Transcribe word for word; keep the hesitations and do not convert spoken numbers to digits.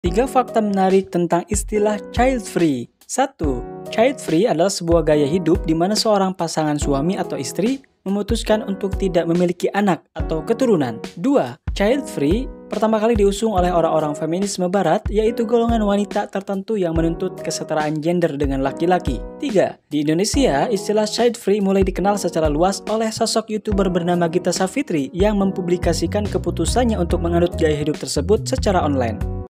Tiga fakta menarik tentang istilah child free. Satu. Child free adalah sebuah gaya hidup di mana seorang pasangan suami atau istri memutuskan untuk tidak memiliki anak atau keturunan. Dua. Child free pertama kali diusung oleh orang-orang feminisme barat, yaitu golongan wanita tertentu yang menuntut kesetaraan gender dengan laki-laki. Tiga. Di Indonesia, istilah child free mulai dikenal secara luas oleh sosok YouTuber bernama Gita Savitri yang mempublikasikan keputusannya untuk menganut gaya hidup tersebut secara online.